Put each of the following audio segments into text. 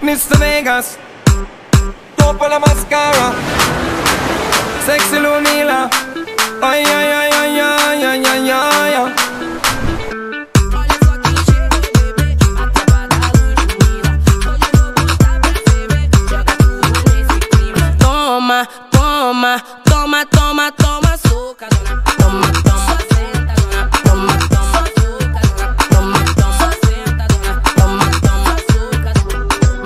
Mr. Vegas, topo la mascara, sexy Ludmilla. Ay, ay, ay, ay, ay, ay, ay, ay, ay. Olha só quem chegou, bebê, a tropa da Ludmilla. Hoje eu vou botar pra ferver, joga tudo nesse clima. Toma, toma, toma, toma, toma, socadona. Toma, toma, sentadona. Toma, toma, socadona. Toma, toma, sentadona. Toma, toma, socadona.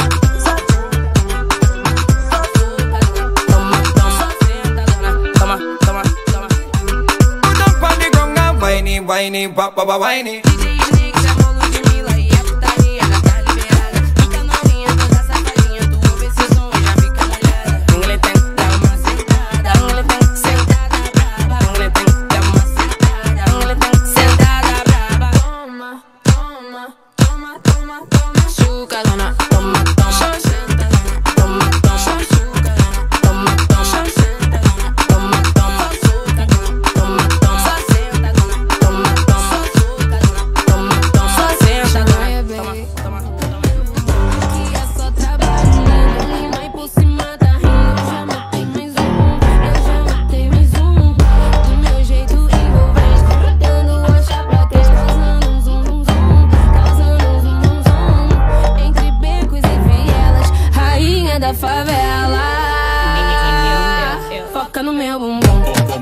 Toma, toma, sentadona. Toma, toma, toma. Put up on the ground and whiny, whiny, papa, whiny. DJ Snake chamou Ludmilla e a putaria já tá liberada. Fica novinha, toda safadinha, tu ouve esse som e já fica molhada. Ele tem que dar uma sentada, ele tem que sentada braba. Ele tem que dar uma sentada, ele tem que sentada braba. Toma, toma, toma, toma, toma, socadona. Toma, toma, sentadona. Toma, toma, socadona. Toma, toma, sentadona. Toma, toma, socadona. Toma, toma, sentadona. Toma, toma, socadona. Toma, toma, sentadona. Toma, toma, toma. Que é só trabalho, né? E vai por cima da rima. Eu já matei mais um. Eu já matei mais um. Do meu jeito envolvente, dando rocha pra trás, causando um zum, zum, zum. Causando um zum, zum, zum. Entre becos e vielas, rainha da favela. Foca no meu bumbum.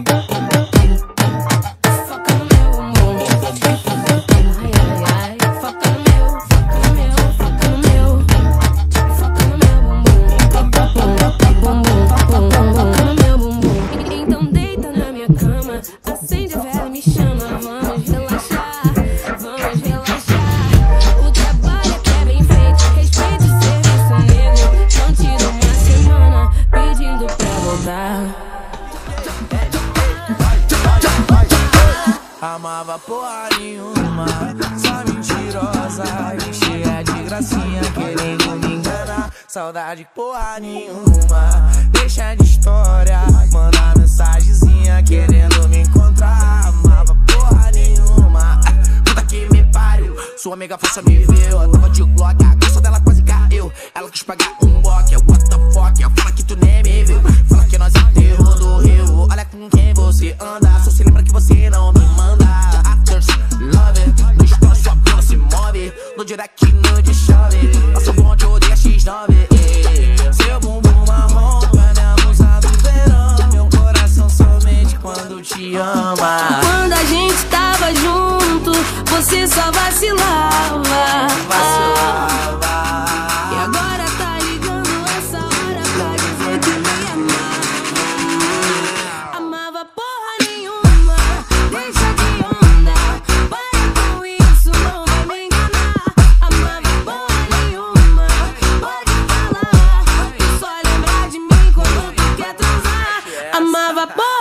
Foca no meu bumbum. Ai, ai, ai. Foca no meu, foca no meu, foca no meu. Foca no meu bumbum. Foca no meu bumbum. Então deita na minha cama, acende a vela e me chama. Vamos relaxar, vamos relaxar. O trabalho aqui é bem feito, respeito o serviço negro. Não tiro uma semana pedindo pra voltar. Amava porra nenhuma, só mentirosa e cheia de gracinha, querendo me enganar. Saudade porra nenhuma, deixa de história, manda mensagenzinha querendo me encontrar. Amava porra nenhuma, puta que me pariu, sua amiga força me viu. Eu tava de Glock, a calça dela quase caiu. Ela quis pagar um boque, what the fuck? Fala que tu nem me viu, fala que nós enterrou do Rio. Olha com quem você anda, só se lembra que você não me manda. Actors, love it, no story sua bunda se move, no direct no de chove. Nossa bonde odeia X9, seu bumbum marrom, ganhamos a do verão. Meu coração somente quando te ama. Quando a gente tava junto, você só vacilava. E agora tá ligando essa hora pra dizer que me amava. Amava porra nenhuma, deixa de onda. Para com isso, não vai me enganar. Amava porra nenhuma, pode falar. Só lembrar de mim quando tu quer transar. Amava porra